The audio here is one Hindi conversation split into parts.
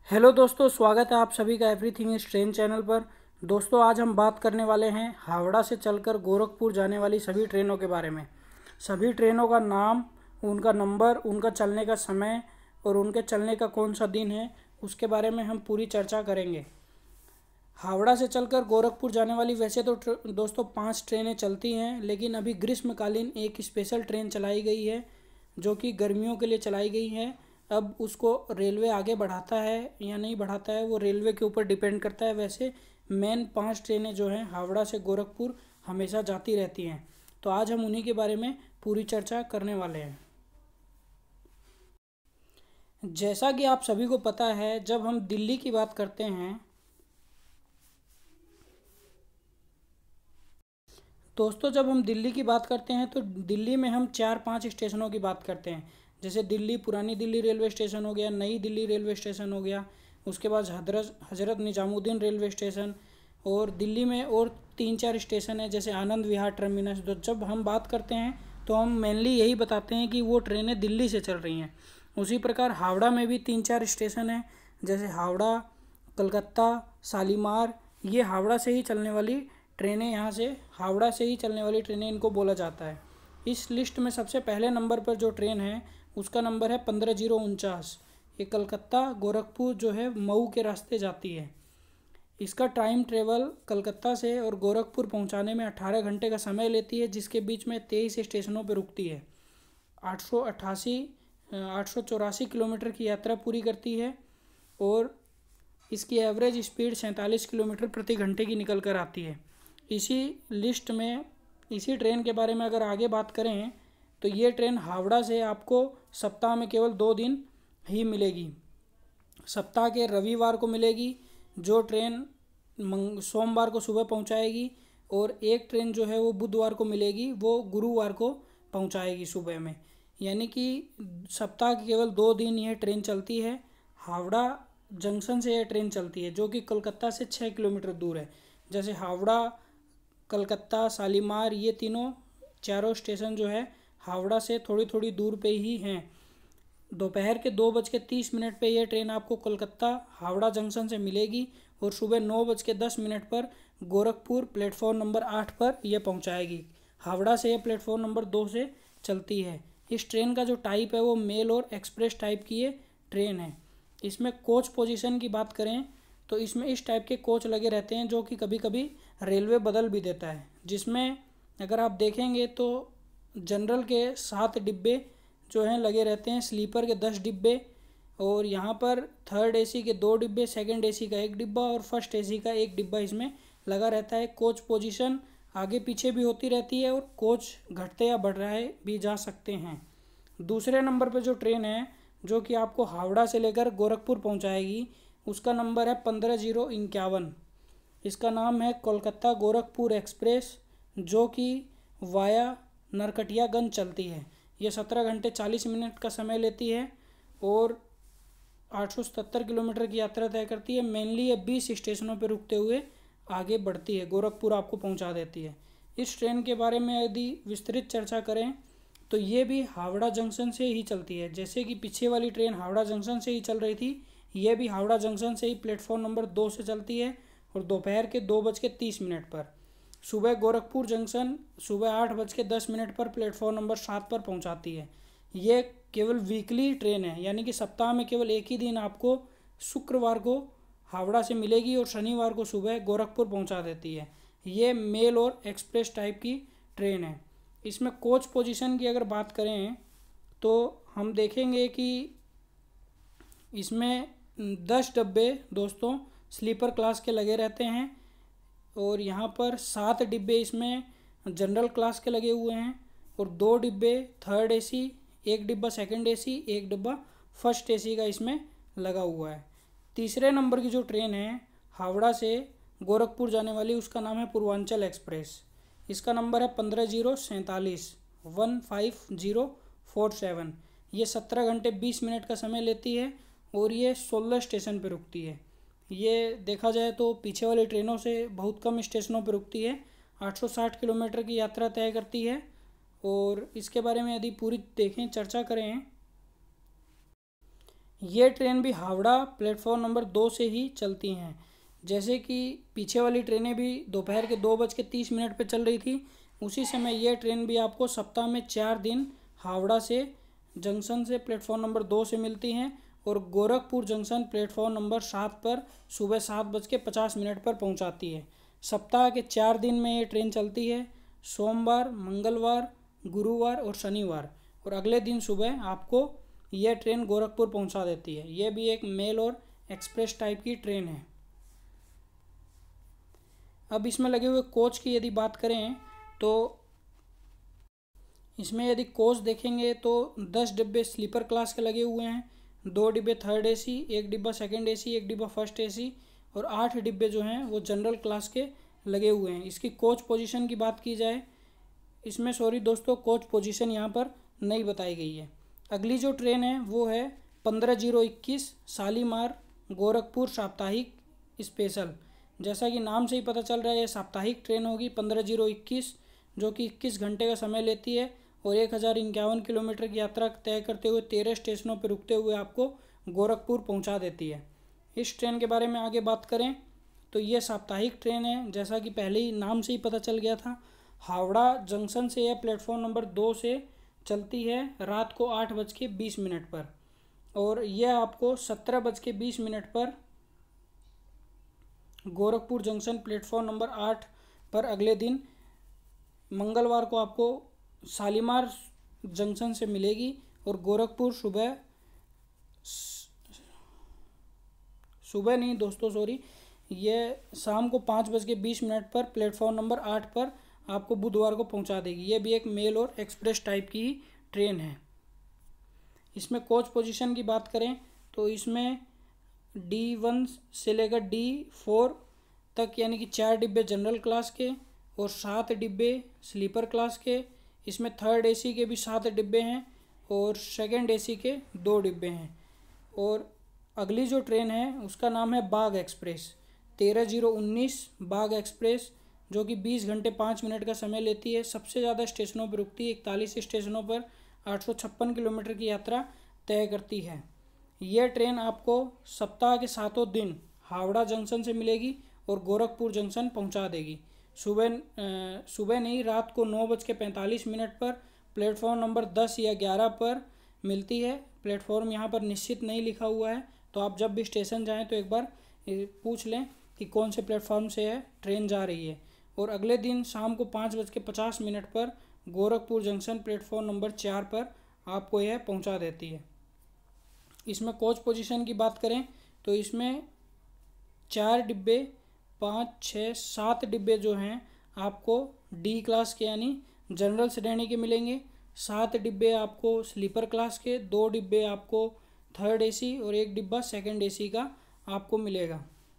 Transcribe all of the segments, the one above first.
हेलो दोस्तों, स्वागत है आप सभी का एवरीथिंग इज ट्रेन चैनल पर। दोस्तों, आज हम बात करने वाले हैं हावड़ा से चलकर गोरखपुर जाने वाली सभी ट्रेनों के बारे में। सभी ट्रेनों का नाम, उनका नंबर, उनका चलने का समय और उनके चलने का कौन सा दिन है, उसके बारे में हम पूरी चर्चा करेंगे। हावड़ा से चलकर गोरखपुर जाने वाली वैसे तो दोस्तों 5 ट्रेनें चलती हैं, लेकिन अभी ग्रीष्मकालीन एक स्पेशल ट्रेन चलाई गई है जो कि गर्मियों के लिए चलाई गई है। अब उसको रेलवे आगे बढ़ाता है या नहीं बढ़ाता है वो रेलवे के ऊपर डिपेंड करता है। वैसे मेन 5 ट्रेनें जो हैं हावड़ा से गोरखपुर हमेशा जाती रहती हैं, तो आज हम उन्हीं के बारे में पूरी चर्चा करने वाले हैं। जैसा कि आप सभी को पता है, जब हम दिल्ली की बात करते हैं दोस्तों, जब हम दिल्ली की बात करते हैं तो दिल्ली में हम 4-5 स्टेशनों की बात करते हैं। जैसे दिल्ली पुरानी दिल्ली रेलवे स्टेशन हो गया, नई दिल्ली रेलवे स्टेशन हो गया, उसके बाद हजरत निजामुद्दीन रेलवे स्टेशन, और दिल्ली में और 3-4 स्टेशन है जैसे आनंद विहार टर्मिनस। तो जब हम बात करते हैं तो हम मेनली यही बताते हैं कि वो ट्रेनें दिल्ली से चल रही हैं। उसी प्रकार हावड़ा में भी 3-4 स्टेशन हैं जैसे हावड़ा, कलकत्ता, शालीमार। ये हावड़ा से ही चलने वाली ट्रेनें, यहाँ से हावड़ा से ही चलने वाली ट्रेनें इनको बोला जाता है। इस लिस्ट में सबसे पहले नंबर पर जो ट्रेन है उसका नंबर है 15049। ये कलकत्ता गोरखपुर जो है मऊ के रास्ते जाती है। इसका टाइम ट्रेवल कलकत्ता से और गोरखपुर पहुंचाने में 18 घंटे का समय लेती है, जिसके बीच में 23 स्टेशनों पर रुकती है। 884 किलोमीटर की यात्रा पूरी करती है और इसकी एवरेज स्पीड 47 किलोमीटर प्रति घंटे की निकल कर आती है। इसी लिस्ट में इसी ट्रेन के बारे में अगर आगे बात करें तो ये ट्रेन हावड़ा से आपको सप्ताह में केवल 2 दिन ही मिलेगी। सप्ताह के रविवार को मिलेगी, जो ट्रेन सोमवार को सुबह पहुंचाएगी, और एक ट्रेन जो है वो बुधवार को मिलेगी, वो गुरुवार को पहुंचाएगी सुबह में। यानी कि सप्ताह के केवल 2 दिन यह ट्रेन चलती है। हावड़ा जंक्शन से यह ट्रेन चलती है जो कि कोलकाता से 6 किलोमीटर दूर है। जैसे हावड़ा, कलकत्ता, शालीमार, ये चारों स्टेशन जो है हावड़ा से थोड़ी थोड़ी दूर पे ही हैं। दोपहर के 2:30 पे यह ट्रेन आपको कोलकाता हावड़ा जंक्शन से मिलेगी और सुबह 9:10 पर गोरखपुर प्लेटफॉर्म नंबर 8 पर यह पहुंचाएगी। हावड़ा से यह प्लेटफॉर्म नंबर 2 से चलती है। इस ट्रेन का जो टाइप है वो मेल और एक्सप्रेस टाइप की ये ट्रेन है। इसमें कोच पोजीशन की बात करें तो इसमें इस टाइप के कोच लगे रहते हैं जो कि कभी कभी रेलवे बदल भी देता है। जिसमें अगर आप देखेंगे तो जनरल के 7 डिब्बे जो हैं लगे रहते हैं, स्लीपर के 10 डिब्बे, और यहाँ पर थर्ड एसी के 2 डिब्बे, सेकंड एसी का 1 डिब्बा और फर्स्ट एसी का 1 डिब्बा इसमें लगा रहता है। कोच पोजीशन आगे पीछे भी होती रहती है और कोच घटते या बढ़ रहे भी जा सकते हैं। दूसरे नंबर पर जो ट्रेन है जो कि आपको हावड़ा से लेकर गोरखपुर पहुंचाएगी, उसका नंबर है 15051। इसका नाम है कोलकाता गोरखपुर एक्सप्रेस, जो कि वाया नरकटियागंज चलती है। यह 17 घंटे 40 मिनट का समय लेती है और 877 किलोमीटर की यात्रा तय करती है। मेनली ये 20 स्टेशनों पर रुकते हुए आगे बढ़ती है, गोरखपुर आपको पहुंचा देती है। इस ट्रेन के बारे में यदि विस्तृत चर्चा करें तो ये भी हावड़ा जंक्शन से ही चलती है। जैसे कि पीछे वाली ट्रेन हावड़ा जंक्शन से ही चल रही थी, ये भी हावड़ा जंक्शन से ही प्लेटफॉर्म नंबर 2 से चलती है और दोपहर के 2:30 पर। सुबह गोरखपुर जंक्शन सुबह 8:10 पर प्लेटफॉर्म नंबर 7 पर पहुंचाती है। ये केवल वीकली ट्रेन है, यानी कि सप्ताह में केवल एक ही दिन आपको शुक्रवार को हावड़ा से मिलेगी और शनिवार को सुबह गोरखपुर पहुंचा देती है। ये मेल और एक्सप्रेस टाइप की ट्रेन है। इसमें कोच पोजीशन की अगर बात करें तो हम देखेंगे कि इसमें 10 डब्बे दोस्तों स्लीपर क्लास के लगे रहते हैं और यहाँ पर 7 डिब्बे इसमें जनरल क्लास के लगे हुए हैं और 2 डिब्बे थर्ड एसी, 1 डिब्बा सेकंड एसी, 1 डिब्बा फर्स्ट एसी का इसमें लगा हुआ है। तीसरे नंबर की जो ट्रेन है हावड़ा से गोरखपुर जाने वाली, उसका नाम है पूर्वांचल एक्सप्रेस। इसका नंबर है 15047। ये 17 घंटे 20 मिनट का समय लेती है और ये 16 स्टेशन पर रुकती है। ये देखा जाए तो पीछे वाली ट्रेनों से बहुत कम स्टेशनों पर रुकती है। 860 किलोमीटर की यात्रा तय करती है। और इसके बारे में यदि पूरी देखें चर्चा करें ये ट्रेन भी हावड़ा प्लेटफॉर्म नंबर 2 से ही चलती हैं। जैसे कि पीछे वाली ट्रेनें भी दोपहर के 2:30 पर चल रही थी, उसी समय ये ट्रेन भी आपको सप्ताह में 4 दिन हावड़ा से जंक्शन से प्लेटफॉर्म नंबर 2 से मिलती हैं और गोरखपुर जंक्शन प्लेटफॉर्म नंबर 7 पर सुबह 7:50 पर पहुंचाती है। सप्ताह के 4 दिन में ये ट्रेन चलती है, सोमवार, मंगलवार, गुरुवार और शनिवार, और अगले दिन सुबह आपको यह ट्रेन गोरखपुर पहुंचा देती है। यह भी एक मेल और एक्सप्रेस टाइप की ट्रेन है। अब इसमें लगे हुए कोच की यदि बात करें तो इसमें यदि कोच देखेंगे तो 10 डिब्बे स्लीपर क्लास के लगे हुए हैं, 2 डिब्बे थर्ड एसी, 1 डिब्बा सेकंड एसी, 1 डिब्बा फर्स्ट एसी और 8 डिब्बे जो हैं वो जनरल क्लास के लगे हुए हैं। इसकी कोच पोजीशन की बात की जाए, इसमें सॉरी दोस्तों, कोच पोजीशन यहाँ पर नहीं बताई गई है। अगली जो ट्रेन है वो है 15:21 शालीमार गोरखपुर साप्ताहिक स्पेशल। जैसा कि नाम से ही पता चल रहा है, ये साप्ताहिक ट्रेन होगी 15:21, जो कि 21 घंटे का समय लेती है और 1051 किलोमीटर की यात्रा तय करते हुए 13 स्टेशनों पर रुकते हुए आपको गोरखपुर पहुंचा देती है। इस ट्रेन के बारे में आगे बात करें तो ये साप्ताहिक ट्रेन है, जैसा कि पहले ही नाम से ही पता चल गया था। हावड़ा जंक्शन से यह प्लेटफॉर्म नंबर 2 से चलती है रात को 8:20 पर और यह आपको 17:20 पर गोरखपुर जंक्शन प्लेटफॉर्म नंबर 8 पर अगले दिन मंगलवार को आपको शालीमार जंक्शन से मिलेगी और गोरखपुर सुबह नहीं दोस्तों सॉरी, ये शाम को 5:20 पर प्लेटफॉर्म नंबर 8 पर आपको बुधवार को पहुंचा देगी। ये भी एक मेल और एक्सप्रेस टाइप की ट्रेन है। इसमें कोच पोजीशन की बात करें तो इसमें D1 से लेकर D4 तक यानी कि 4 डिब्बे जनरल क्लास के और 7 डिब्बे स्लीपर क्लास के। इसमें थर्ड एसी के भी 7 डिब्बे हैं और सेकंड एसी के 2 डिब्बे हैं। और अगली जो ट्रेन है उसका नाम है बाग एक्सप्रेस 13:19 बाग एक्सप्रेस, जो कि 20 घंटे 5 मिनट का समय लेती है। सबसे ज़्यादा स्टेशनों पर रुकती है, 41 स्टेशनों पर 856 किलोमीटर की यात्रा तय करती है। यह ट्रेन आपको सप्ताह के 7 दिन हावड़ा जंक्शन से मिलेगी और गोरखपुर जंक्शन पहुंचा देगी। सुबह नहीं, रात को 9:45 पर प्लेटफॉर्म नंबर 10 या 11 पर मिलती है। प्लेटफॉर्म यहाँ पर निश्चित नहीं लिखा हुआ है, तो आप जब भी स्टेशन जाएं तो एक बार पूछ लें कि कौन से प्लेटफॉर्म से है ट्रेन जा रही है। और अगले दिन शाम को 5:50 पर गोरखपुर जंक्शन प्लेटफॉर्म नंबर 4 पर आपको यह पहुंचा देती है। इसमें कोच पोजीशन की बात करें तो इसमें 4 डिब्बे 5, 6, 7 डिब्बे जो हैं आपको डी क्लास के यानी जनरल श्रेणी के मिलेंगे, 7 डिब्बे आपको स्लीपर क्लास के, 2 डिब्बे आपको थर्ड एसी और 1 डिब्बा सेकंड एसी का आपको मिलेगा।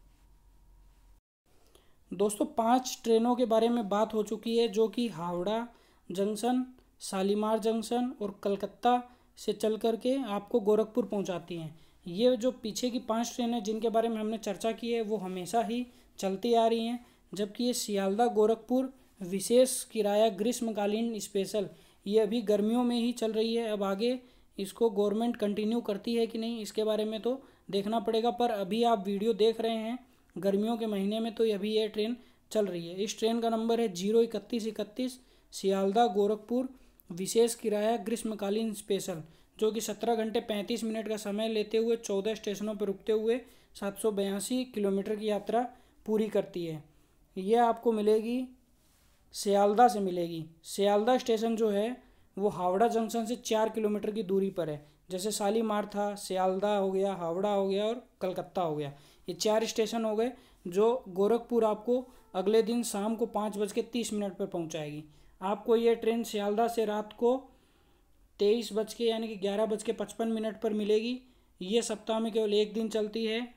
दोस्तों 5 ट्रेनों के बारे में बात हो चुकी है, जो कि हावड़ा जंक्शन, शालीमार जंक्शन और कलकत्ता से चल करके आपको गोरखपुर पहुंचाती हैं। ये जो पीछे की 5 ट्रेनें जिनके बारे में हमने चर्चा की है वो हमेशा ही चलती आ रही हैं, जबकि ये सियालदह गोरखपुर विशेष किराया ग्रीष्मकालीन स्पेशल ये अभी गर्मियों में ही चल रही है। अब आगे इसको गवर्नमेंट कंटिन्यू करती है कि नहीं इसके बारे में तो देखना पड़ेगा, पर अभी आप वीडियो देख रहे हैं गर्मियों के महीने में, तो अभी ये ट्रेन चल रही है। इस ट्रेन का नंबर है 03131 सियालदह गोरखपुर विशेष किराया ग्रीष्मकालीन स्पेशल, जो कि 17 घंटे 35 मिनट का समय लेते हुए 14 स्टेशनों पर रुकते हुए 782 किलोमीटर की यात्रा पूरी करती है। यह आपको मिलेगी सियालदह से मिलेगी। सियालदह स्टेशन जो है वो हावड़ा जंक्शन से 4 किलोमीटर की दूरी पर है। जैसे शालीमार था, सियालदह हो गया, हावड़ा हो गया और कलकत्ता हो गया, ये 4 स्टेशन हो गए जो गोरखपुर आपको अगले दिन शाम को 5:30 पर पहुंचाएगी। आपको ये ट्रेन सियालदह से रात को 23 बज के यानी कि 11:55 पर मिलेगी। ये सप्ताह में केवल एक दिन चलती है,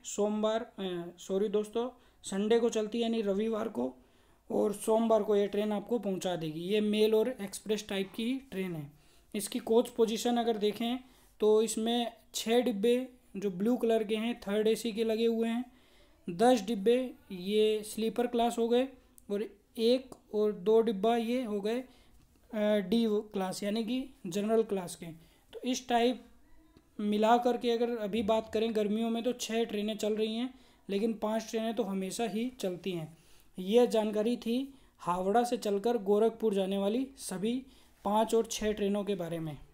संडे को चलती है यानी रविवार को, और सोमवार को ये ट्रेन आपको पहुंचा देगी। ये मेल और एक्सप्रेस टाइप की ट्रेन है। इसकी कोच पोजीशन अगर देखें तो इसमें 6 डिब्बे जो ब्लू कलर के हैं थर्ड एसी के लगे हुए हैं, 10 डिब्बे ये स्लीपर क्लास हो गए और 1 और 2 डिब्बा ये हो गए डी क्लास यानी कि जनरल क्लास के। तो इस टाइप मिला करके अगर अभी बात करें गर्मियों में तो 6 ट्रेनें चल रही हैं, लेकिन 5 ट्रेनें तो हमेशा ही चलती हैं। यह जानकारी थी हावड़ा से चलकर गोरखपुर जाने वाली सभी 5 और 6 ट्रेनों के बारे में।